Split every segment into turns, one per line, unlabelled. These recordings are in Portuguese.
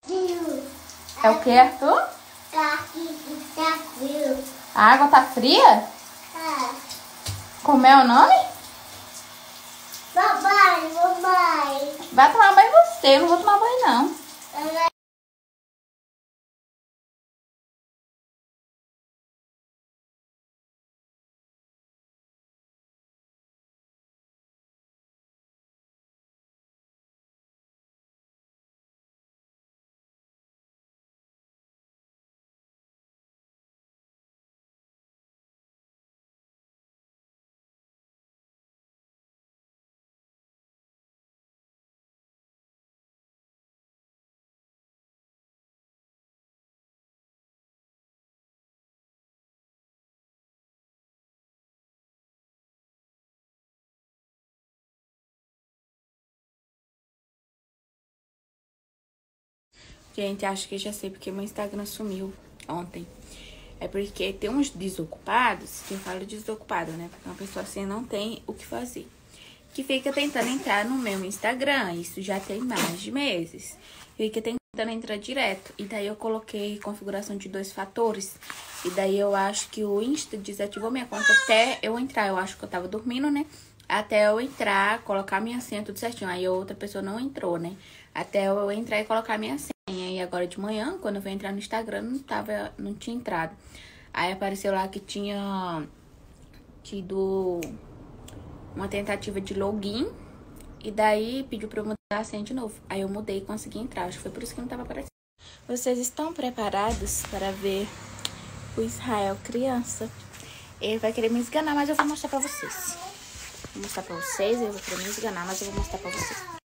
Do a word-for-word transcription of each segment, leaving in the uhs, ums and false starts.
É o que, Arthur?
Tá frio.
A água tá fria?
É.
Como é o nome?
Papai, mamãe.
Vai tomar banho você, eu não vou tomar banho não. Gente, acho que já sei porque meu Instagram sumiu ontem. É porque tem uns desocupados, que eu falo desocupado, né? Porque uma pessoa assim não tem o que fazer. Que fica tentando entrar no meu Instagram. Isso já tem mais de meses. Fica tentando entrar direto. E daí eu coloquei configuração de dois fatores. E daí eu acho que o Insta desativou minha conta até eu entrar. Eu acho que eu tava dormindo, né? Até eu entrar, colocar minha senha tudo certinho. Aí a outra pessoa não entrou, né? Até eu entrar e colocar minha senha. E agora de manhã, quando eu fui entrar no Instagram, não tava, não tinha entrado. Aí apareceu lá que tinha tido uma tentativa de login. E daí pediu pra eu mudar a senha de novo. Aí eu mudei e consegui entrar. Acho que foi por isso que não tava aparecendo. Vocês estão preparados para ver o Israel criança? Ele vai querer me esganar, mas eu vou mostrar pra vocês. Vou mostrar pra vocês, ele vai querer me esganar, mas eu vou mostrar pra vocês.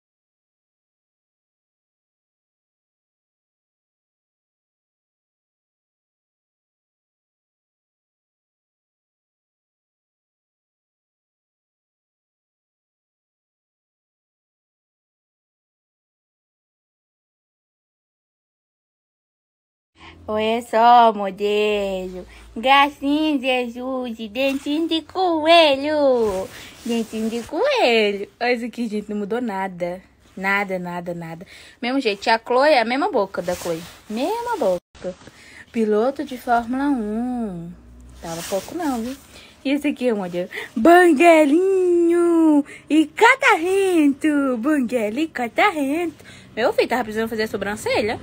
Olha só, modelo. Gracinha, Jesus. Dentinho de coelho. Dentinho de coelho. Olha isso aqui, gente. Não mudou nada. Nada, nada, nada. Mesmo jeito. A Chloe é a mesma boca da Chloe. Mesma boca. Piloto de Fórmula um. Tava pouco não, viu? E esse aqui é o modelo. Banguelinho e catarrento. Banguela e catarrento. Meu filho, tava precisando fazer a sobrancelha.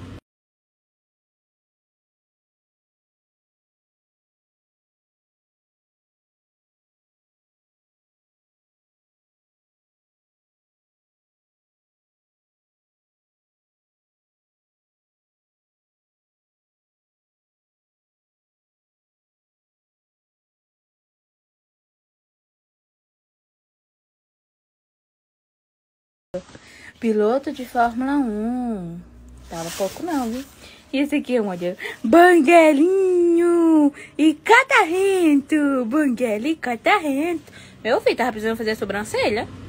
Piloto de Fórmula um. Tava pouco não, viu? E esse aqui é o modelo. Banguelinho e catarrento. Banguela e catarrento. Meu filho, tava precisando fazer a sobrancelha.